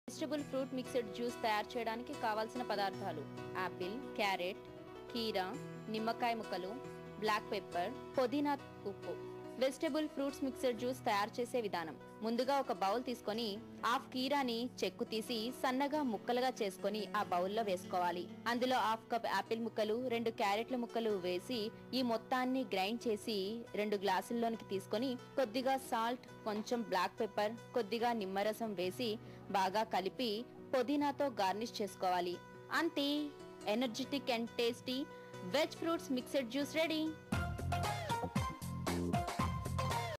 Vegetable fruit mixed juice తయారు చేయడానికి కావాల్సిన పదార్థాలు: యాపిల్, క్యారెట్, కీరా, నిమ్మకాయ ముక్కలు, బ్లాక్ పెప్పర్, పుదీనా, ఉప్పు. వెజిటబుల్ ఫ్రూట్స్ మిక్స్డ్ జ్యూస్ తయారు చేసే విధానం: ముందుగా ఒక బౌల్ తీసుకొని హాఫ్ కీరాని చెక్కు తీసి సన్నగా ముక్కలుగా చేసుకొని ఆ బౌల్లో వేసుకోవాలి. అందులో హాఫ్ కప్ యాపిల్ ముక్కలు, 2 క్యారెట్ల ముక్కలు వేసి ఈ మొత్తాన్ని గ్రైండ్ చేసి 2 గ్లాసుల్లోనికి తీసుకొని కొద్దిగా సాల్ట్, కొంచెం బ్లాక్ పెప్పర్, కొద్దిగా నిమ్మరసం వేసి బాగా కలిపి పుదీనాతో గార్నిష్ చేసుకోవాలి. అంతే, energetic and tasty veg fruits mixed juice ready.